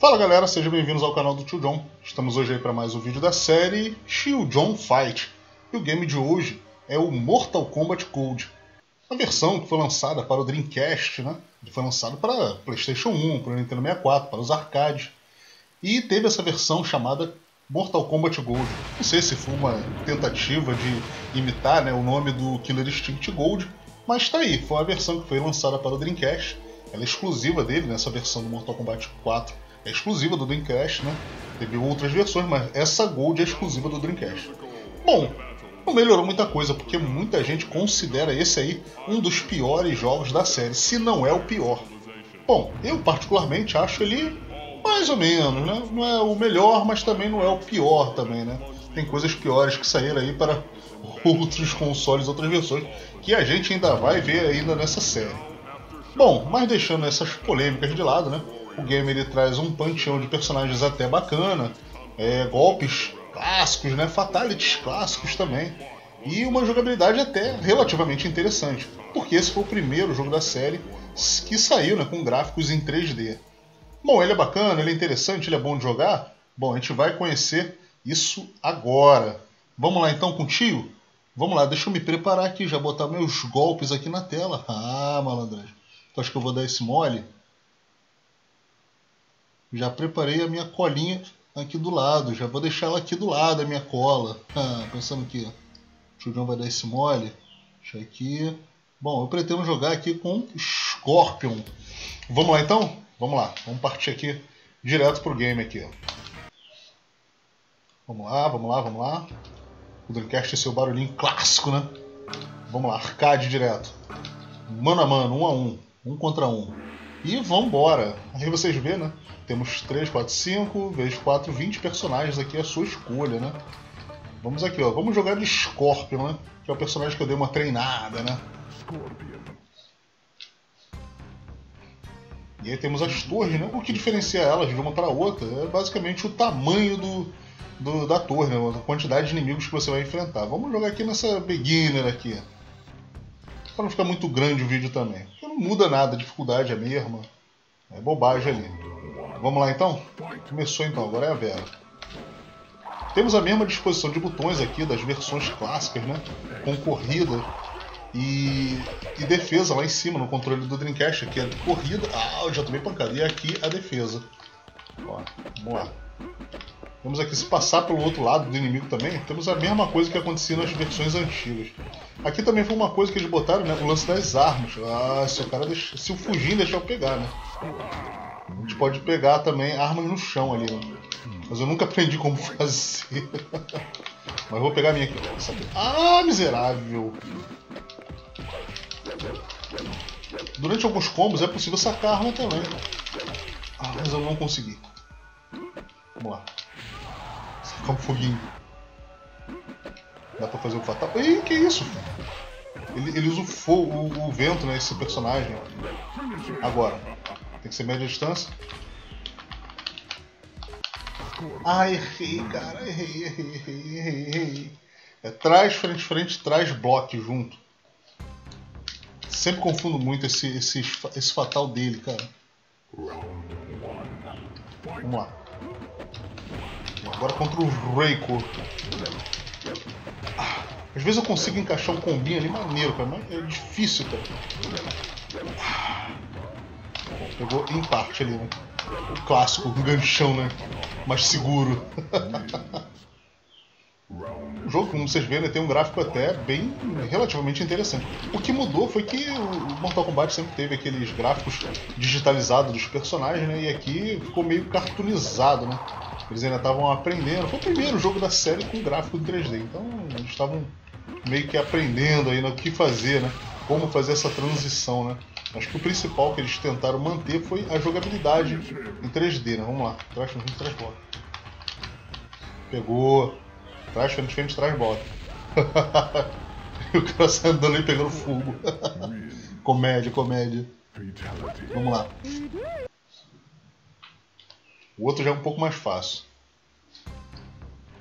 Fala galera, sejam bem-vindos ao canal do Tio John. Estamos hoje aí para mais um vídeo da série Tio John Fight. E o game de hoje é o Mortal Kombat Gold. A versão que foi lançada para o Dreamcast, né? Foi lançado para PlayStation 1, para o Nintendo 64, para os arcades. E teve essa versão chamada Mortal Kombat Gold. Não sei se foi uma tentativa de imitar, né, o nome do Killer Instinct Gold, mas tá aí, foi a versão que foi lançada para o Dreamcast. Ela é exclusiva dele, nessa versão do Mortal Kombat 4 é exclusiva do Dreamcast, né? Teve outras versões, mas essa Gold é exclusiva do Dreamcast. Bom, não melhorou muita coisa, porque muita gente considera esse aí um dos piores jogos da série, se não é o pior. Bom, eu particularmente acho ele mais ou menos, né? Não é o melhor, mas também não é o pior também, né? Tem coisas piores que saíram aí para outros consoles, outras versões, que a gente ainda vai ver ainda nessa série. Bom, mas deixando essas polêmicas de lado, né? O game ele traz um panteão de personagens até bacana, golpes clássicos, né? Fatalities clássicos também, e uma jogabilidade até relativamente interessante, porque esse foi o primeiro jogo da série que saiu, né, com gráficos em 3D. Bom, ele é bacana, ele é interessante, ele é bom de jogar? Bom, a gente vai conhecer isso agora. Vamos lá então com o tio? Vamos lá, deixa eu me preparar aqui, já botar meus golpes aqui na tela. Ah, malandragem. Tu acha que eu vou dar esse mole? Já preparei a minha colinha aqui do lado. Já vou deixar ela aqui do lado, a minha cola. Pensando que o Tio John vai dar esse mole. Deixa aqui. Bom, eu pretendo jogar aqui com Scorpion. Vamos lá então? Vamos lá. Vamos partir aqui direto pro game aqui. Vamos lá, vamos lá, vamos lá. O Dreamcast é seu barulhinho clássico, né? Vamos lá, arcade direto. Mano a mano, 1 a 1. 1 contra 1. E vambora. Aí vocês vê, né? Temos 3, 4, 5, vezes 4, 20 personagens aqui, a sua escolha, né? Vamos aqui, ó. Vamos jogar de Scorpion, né? Que é o personagem que eu dei uma treinada, né? E aí temos as torres, né? O que diferencia elas de uma para outra é basicamente o tamanho da torre, né? A quantidade de inimigos que você vai enfrentar. Vamos jogar aqui nessa beginner aqui. Para não ficar muito grande o vídeo também. Porque não muda nada, a dificuldade é a mesma. É bobagem ali. Vamos lá então? Começou então, agora é a Vera. Temos a mesma disposição de botões aqui das versões clássicas, né? Com corrida e defesa lá em cima no controle do Dreamcast. Aqui é corrida. Ah, eu já tomei pancada. E aqui a defesa. Ó, vamos lá. Vamos aqui se passar pelo outro lado do inimigo também. Temos a mesma coisa que acontecia nas versões antigas. Aqui também foi uma coisa que eles botaram, né? O lance das armas. Ah, se o fugir deixar eu pegar, né? A gente pode pegar também armas no chão ali, né? Mas eu nunca aprendi como fazer. Mas eu vou pegar a minha aqui. Essa aqui. Ah, miserável! Durante alguns combos é possível sacar a arma também. Ah, mas eu não consegui. Vamos lá. Sacar um foguinho. Dá pra fazer o fatal. Ih, que isso? Ele usa o fogo, o vento, né? Esse personagem. Agora. Tem que ser média distância. Ah, errei, cara. Errei. É trás, frente, trás, bloco junto. Sempre confundo muito esse fatal dele, cara. Vamos lá. Agora contra o Reiko. Às vezes eu consigo encaixar um combinho ali maneiro, cara, mas é difícil, cara. Pegou em parte ali, né? O clássico, um ganchão, né? Mais seguro. O jogo, como vocês veem, tem um gráfico até bem relativamente interessante. O que mudou foi que o Mortal Kombat sempre teve aqueles gráficos digitalizados dos personagens, né? E aqui ficou meio cartoonizado, né? Eles ainda estavam aprendendo. Foi o primeiro jogo da série com gráfico em 3D. Então eles estavam meio que aprendendo aí no que fazer, né? Como fazer essa transição, né? Acho que o principal que eles tentaram manter foi a jogabilidade em 3D, né? Vamos lá. Trás, frente, trás, bota. Pegou. Trás, frente, trás, bota. E o cara sai andando aí pegando fogo. Comédia. Vamos lá. O outro já é um pouco mais fácil.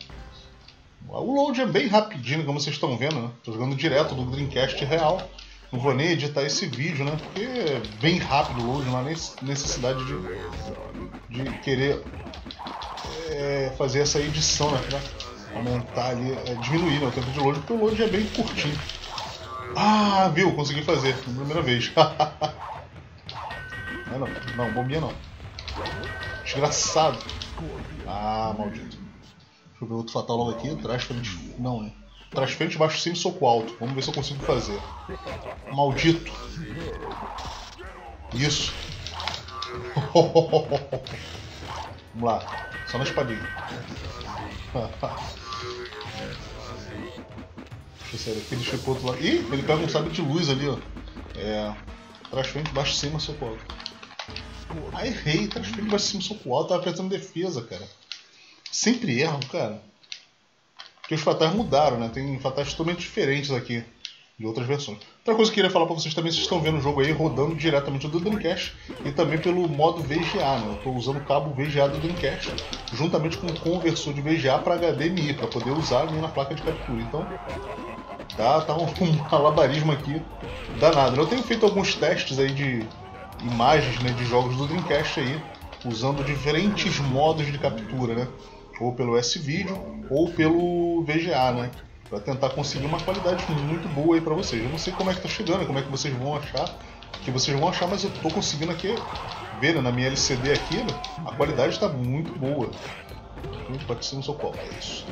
O load é bem rapidinho, como vocês estão vendo, né? Estou jogando direto do Dreamcast real. Não vou nem editar esse vídeo, né? Porque é bem rápido o load, não há nem necessidade de querer fazer essa edição, né? Pra aumentar ali, diminuir, né, o tempo de load, porque o load é bem curtinho. Ah, viu? Consegui fazer, na primeira vez. Não, bombinha não. Desgraçado. Ah, maldito. Deixa eu ver outro fatal logo aqui. Trás, frente. Não, trás, frente, baixo, cima e soco alto. Vamos ver se eu consigo fazer. Maldito. Isso. Vamos lá. Só na espadinha. Deixa eu sair aqui, deixa eu ir pro outro lado. Ih, ele pega um sabre de luz ali, ó. Trás, frente, baixo, cima, soco alto. Ah, errei. Trás, frente, baixo, cima, soco alto. Tava apertando defesa, cara. Sempre erro, cara. Porque os fatais mudaram, né? Tem fatais totalmente diferentes aqui de outras versões. Outra coisa que eu queria falar pra vocês também, vocês estão vendo o jogo aí rodando diretamente do Dreamcast e também pelo modo VGA, né? Eu estou usando o cabo VGA do Dreamcast juntamente com o conversor de VGA para HDMI, para poder usar ali na placa de captura. Então, tá um malabarismo aqui danado. Eu tenho feito alguns testes aí de imagens, né, de jogos do Dreamcast aí, usando diferentes modos de captura, né? Ou pelo S-Video ou pelo VGA, né? Para tentar conseguir uma qualidade muito boa aí para vocês. Eu não sei como é que tá chegando, como é que vocês vão achar, mas eu tô conseguindo aqui ver, né, na minha LCD aqui, né, a qualidade está muito boa. Pode ser no seu copo, é isso.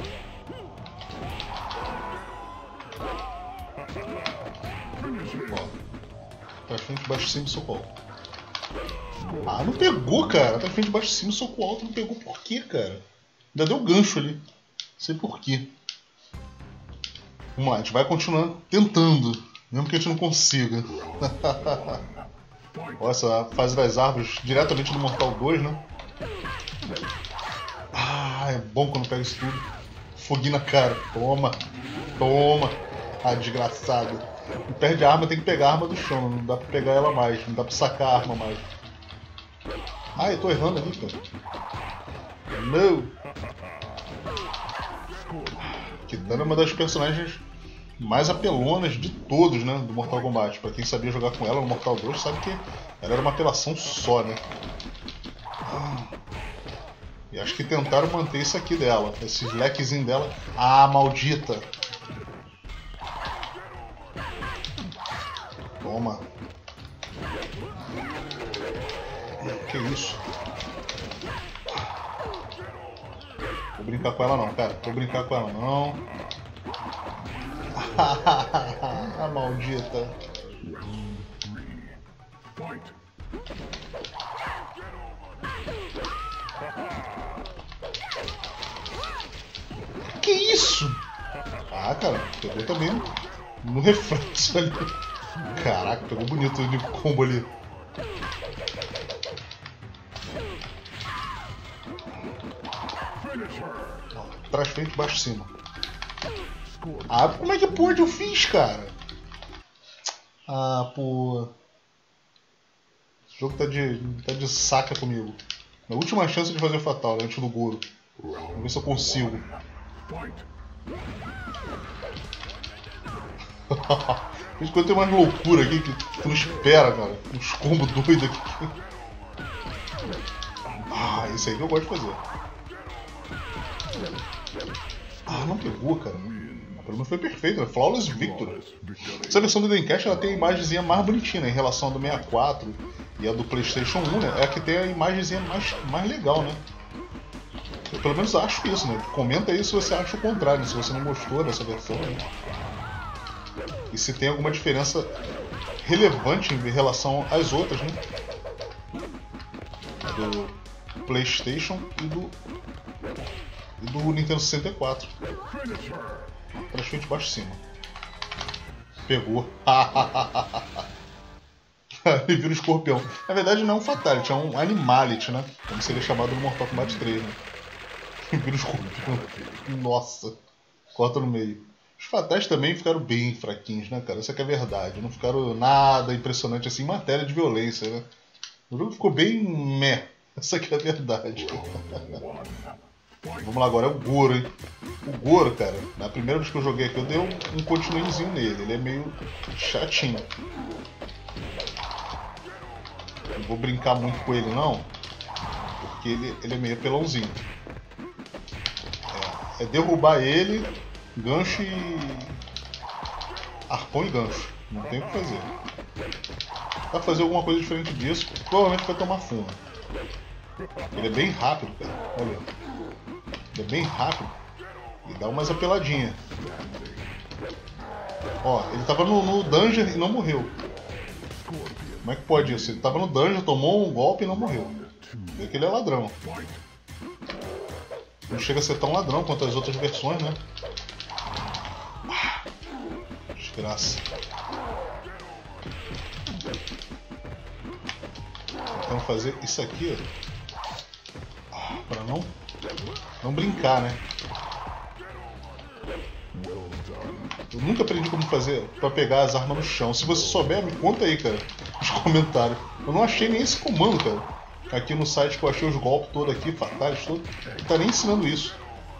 Ó, trás, frente, baixo, cima e soco alto. Ah, não pegou, cara. Trás, frente, baixo, cima e soco alto. Não pegou por quê, cara? Ainda deu gancho ali. Não sei por quê. Vamos lá, a gente vai continuando tentando, mesmo que a gente não consiga. Olha essa fase das árvores diretamente no Mortal 2, né? Ah, é bom quando pega isso tudo. Foguinho na cara. Toma. Ah, desgraçado. E perde a arma, tem que pegar a arma do chão. Não dá pra pegar ela mais. Não dá pra sacar a arma mais. Ah, eu tô errando ali, cara. Não. Kitana é uma das personagens mais apelonas de todos, né, do Mortal Kombat. Pra quem sabia jogar com ela no Mortal 2, sabe que ela era uma apelação só, né? E acho que tentaram manter isso aqui dela, esse lequezinho dela. Ah, maldita! Toma! Que isso? Vou brincar com ela não, cara. Vou brincar com ela não. A maldita. Que isso? Ah, cara, pegou também no reflexo ali. Caraca, pegou bonito o combo ali. Trás, frente, baixo, cima. Ah, como é que pode? Eu fiz, cara. Ah, pô. Esse jogo tá de saca comigo. Na última chance de fazer o fatal, né, antes do Goro. Vamos ver se eu consigo. Quando tem umas loucura aqui que tu não espera, cara. Uns combos doidos aqui. Ah, esse aí que eu gosto de fazer. Ah, não pegou, cara. Pelo menos foi perfeito, né? Flawless Victory. Essa versão do Dreamcast ela tem a imagenzinha mais bonitinha, né? Em relação à do 64 e a do PlayStation 1, né? É a que tem a imagenzinha mais legal, né? Eu pelo menos acho isso, né? Comenta aí se você acha o contrário, se você não gostou dessa versão, né? E se tem alguma diferença relevante em relação às outras, né? Do PlayStation e do Nintendo 64. Trás, frente, baixo, cima. Pegou. Ele vira um escorpião. Na verdade não é um Fatality, é um Animality, né? Como seria chamado no Mortal Kombat 3, né? Ele vira um escorpião. Nossa. Corta no meio. Os fatais também ficaram bem fraquinhos, né, cara? Essa que é a verdade. Não ficaram nada impressionante assim em matéria de violência, né? O jogo ficou bem meh. Essa que é a verdade. Vamos lá agora, é o Goro, hein? O Goro, cara, na primeira vez que eu joguei aqui, eu dei um continuezinho nele. Ele é meio chatinho. Não vou brincar muito com ele, não. Porque ele é meio apelãozinho. É derrubar ele, gancho e... arpão e gancho. Não tem o que fazer. Vai fazer alguma coisa diferente disso, provavelmente vai tomar fumo. Ele é bem rápido, cara. Olha. Ele é bem rápido. E dá umas apeladinhas. Ó, ele tava no dungeon e não morreu. Como é que pode isso? Ele tava no dungeon, tomou um golpe e não morreu. Vê que ele é ladrão. Não chega a ser tão ladrão quanto as outras versões, né? Desgraça. Tentando fazer isso aqui, ó. Pra não brincar, né? Eu nunca aprendi como fazer pra pegar as armas no chão. Se você souber, me conta aí, cara, nos comentários. Eu não achei nem esse comando, cara. Aqui no site que eu achei os golpes todos aqui, fatais, todos. Ele tá nem ensinando isso.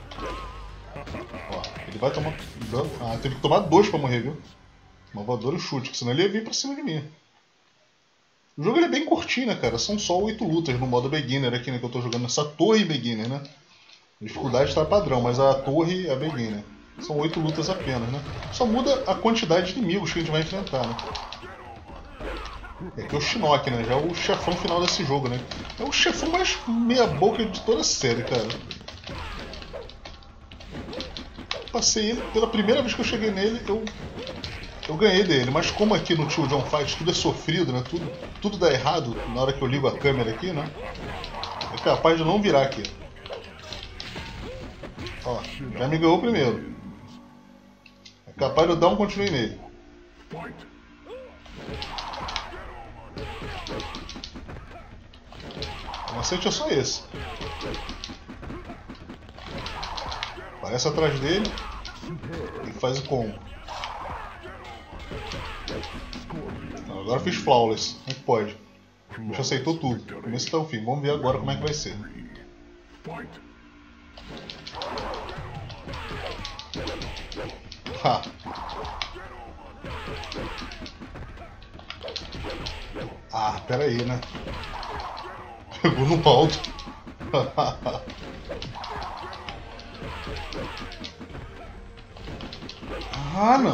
Ó, ele vai tomar dano. Ah, teve que tomar 2 pra morrer, viu? Uma voadora e chute, porque senão ele ia vir pra cima de mim. O jogo ele é bem curtinho, né, cara? São só 8 lutas no modo beginner aqui, né? Que eu tô jogando nessa torre beginner, né? A dificuldade tá padrão, mas a torre é beginner. São 8 lutas apenas, né? Só muda a quantidade de inimigos que a gente vai enfrentar, né? É que é o Shinnok, né? Já é o chefão final desse jogo, né? É o chefão mais meia boca de toda a série, cara. Passei ele, pela primeira vez que eu cheguei nele, eu ganhei dele. Mas como aqui no Children Fight tudo é sofrido, né? Tudo dá errado na hora que eu ligo a câmera aqui, né? É capaz de não virar aqui. Ó, já me ganhou primeiro. É capaz de eu dar um continue nele. O macete é só esse. Aparece atrás dele e faz o combo. Agora fiz flawless. Como é que pode? O bicho aceitou tudo. Começo até o fim. Vamos ver agora como é que vai ser. Ha. Ah, pera aí, né? Pegou no alto. Ah, não.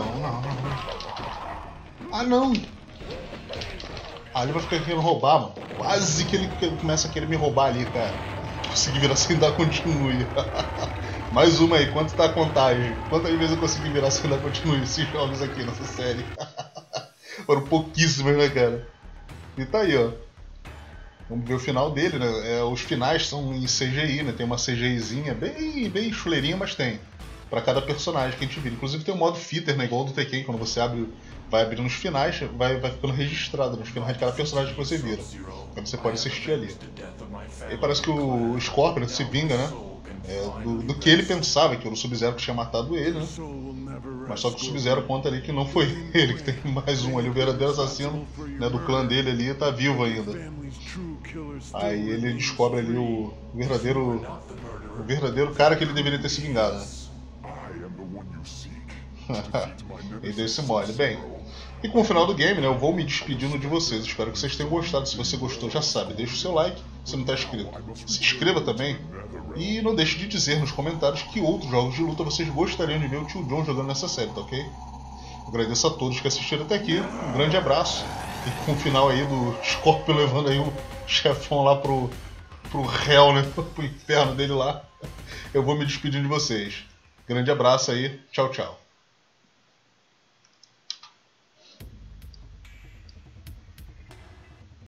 Ah, não. Ah, ele vai ficar querendo roubar, mano. Quase que ele começa a querer me roubar ali, cara. Consegui virar sem dar continue. Mais uma aí, quanto tá a contagem? Quantas vezes eu consegui virar sem dar continue esses jogos aqui nessa série? Foram pouquíssimas, né, cara? E tá aí, ó. Vamos ver o final dele, né? Os finais são em CGI, né? Tem uma CGIzinha bem chuleirinha, mas tem. Pra cada personagem que a gente vira. Inclusive tem o modo fitter, né? Igual do Tekken, quando você vai abrindo os finais, vai ficando registrado nos finais de cada personagem que você vira. Então você pode assistir ali. Aí parece que o Scorpion se vinga, né? Do que ele pensava, que era o Sub-Zero que tinha matado ele, né? Mas só que o Sub-Zero conta ali que não foi ele, que tem mais um ali, o verdadeiro assassino, né, do clã dele ali, tá vivo ainda. Aí ele descobre ali o verdadeiro cara que ele deveria ter se vingado, né? E deu esse mole. Bem, e com o final do game, né, eu vou me despedindo de vocês. Espero que vocês tenham gostado. Se você gostou, já sabe, deixa o seu like. Se não está inscrito, se inscreva também. E não deixe de dizer nos comentários que outros jogos de luta vocês gostariam de ver o Tio John jogando nessa série, tá ok? Agradeço a todos que assistiram até aqui. Um grande abraço. E com o final aí do Scorpion levando aí o chefão lá pro réu, né? Pro inferno dele lá. Eu vou me despedindo de vocês. Grande abraço aí. Tchau, tchau.